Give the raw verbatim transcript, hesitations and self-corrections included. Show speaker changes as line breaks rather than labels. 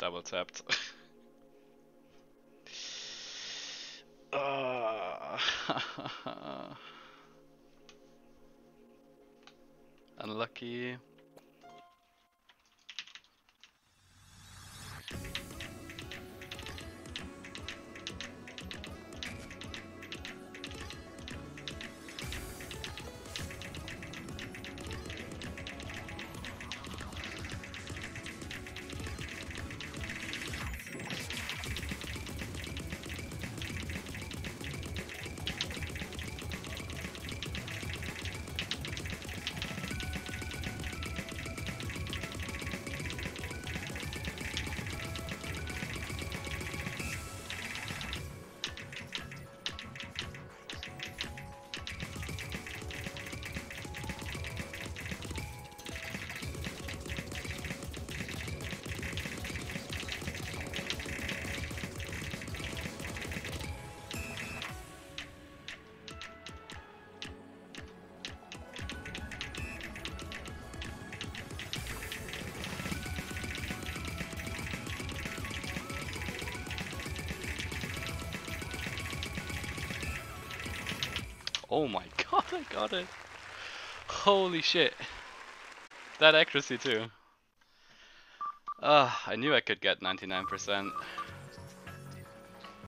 double tapped. uh, Unlucky. Oh my god, I got it! Holy shit! That accuracy too. Ah, uh, I knew I could get ninety-nine percent.